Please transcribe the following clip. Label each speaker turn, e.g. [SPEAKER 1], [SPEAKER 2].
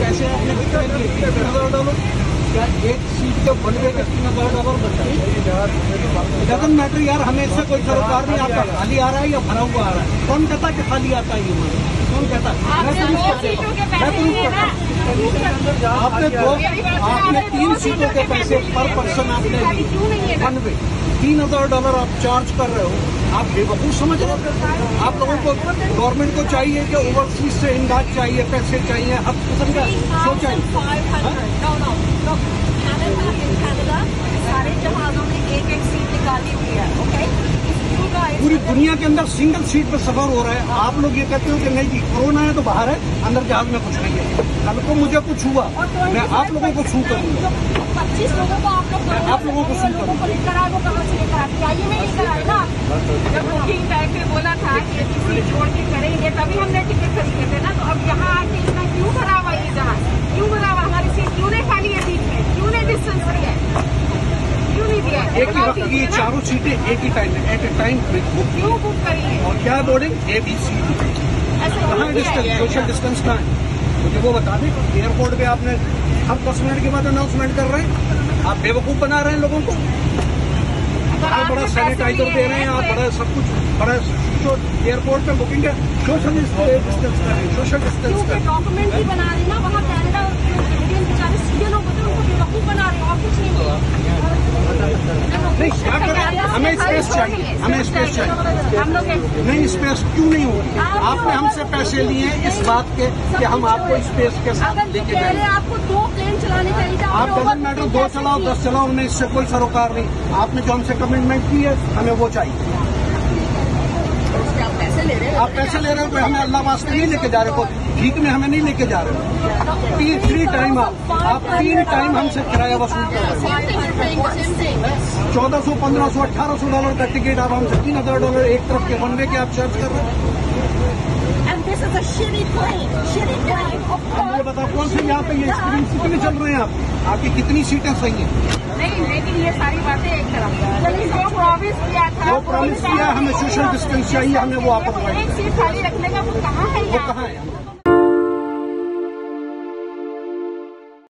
[SPEAKER 1] पैसे आपने $3,000 क्या एक सीट के बनवे का $3,000 बचा? डजंट मैटर यार, हमें इससे कोई सरोकार नहीं। आपका खाली आ रहा है या भरा हुआ आ रहा है? कौन कहता कि खाली आता है? ये कौन कहता है? आपने 3 सीटों के पैसे पर पर्सन आपने बनवे $3,000 आप चार्ज कर रहे हो। आप बेवकूफ समझ रहे हो? आप लोगों को गवर्नमेंट को चाहिए कि ओवरसीज से इमदाद चाहिए, पैसे चाहिए, हर किस्म का शो चाहिए।
[SPEAKER 2] सारे जहाजों में एक सीट निकाली हुई है। ओके,
[SPEAKER 1] पूरी दुनिया के अंदर सिंगल सीट पे सफर हो रहा है। आप लोग ये कहते हो कि नहीं जी कोरोना है तो बाहर है, अंदर जहाज में कुछ नहीं है। कल को मुझे कुछ हुआ मैं आप लोगों को छू करूंगा।
[SPEAKER 2] 25 लोगों को आप लोगों को लेकर आए, वो कहाँ से लेकर आते? आइए में लेकर आए ना। जब बुकिंग करके बोला था कि सीट जोड़ के करेंगे तभी हमने टिकट खरीदे थे ना। तो अब यहाँ आके इतना क्यों खड़ा हुआ ये जहाज? क्यों खड़ा हुआ? हमारी सीट क्यों नहीं खाली है बीच में? क्यों नहीं डिस्टेंस दी है? क्यों नहीं दिया?
[SPEAKER 1] एक ही वक्त की चारों सीटें एक ही टाइम एट ए टाइम
[SPEAKER 2] क्यों बुक करी है?
[SPEAKER 1] और क्या बोर्डिंग ABC कहाँ डिस्टेंस, सोशल डिस्टेंस कहाँ है? मुझे वो बता दें। एयरपोर्ट पे आपने हर 10 मिनट के बाद अनाउंसमेंट कर रहे हैं। आप बेवकूफ बना रहे हैं लोगों को। बड़ा सैनिटाइजर दे रहे हैं आप, बड़ा सब कुछ बड़ा एयरपोर्ट पे बुकिंग है। सोशल डिस्टेंस करें, सोशल डिस्टेंस करें।
[SPEAKER 2] डॉक्यूमेंट भी बना रहे ना वहाँ कैनेडा इंडियन बेचारे सीधे लोग होते हैं, उनको बेवकूफ बना रहे हैं और कुछ नहीं।
[SPEAKER 1] क्या करें? हमें स्पेस चाहिए, हमें स्पेस चाहिए।
[SPEAKER 2] हम लोग
[SPEAKER 1] नहीं स्पेस क्यों नहीं होगी? आपने हमसे पैसे लिए इस बात के कि हम आपको स्पेस के साथ लेके जाएंगे।
[SPEAKER 2] आपको 2 प्लेन चलाने चाहिए।
[SPEAKER 1] आप डजंट मैटर 2 चलाओ 10 चलाओ, हमें इससे कोई सरोकार नहीं। आपने जो हमसे कमिटमेंट की है हमें वो चाहिए।
[SPEAKER 2] आप पैसे ले रहे
[SPEAKER 1] हो तो हमें अल्लाह वास्ते नहीं लेके जा रहे हो, ठीक में हमें नहीं लेके जा रहे हो। 3 टाइम आप 3 टाइम हमसे किराया वसूल कर रहे हो। $1,400, $1,500, $1,800 का टिकट आप हमसे $3,000 एक तरफ के बनवे के आप चार्ज कर रहे हो। मुझे बताओ कौन से यहाँ पे ये स्क्रीन कितने चल रहे हैं? आपकी कितनी सीटें सही हैं?
[SPEAKER 2] नहीं, लेकिन ये सारी बातें एक तरफ जो प्रॉमिस किया था,
[SPEAKER 1] वो प्रॉमिस किया हमें सोशल डिस्टेंस चाहिए, हमें वो आप
[SPEAKER 2] एक सीट खाली रखने का वो कहाँ है?
[SPEAKER 1] वो कहाँ है?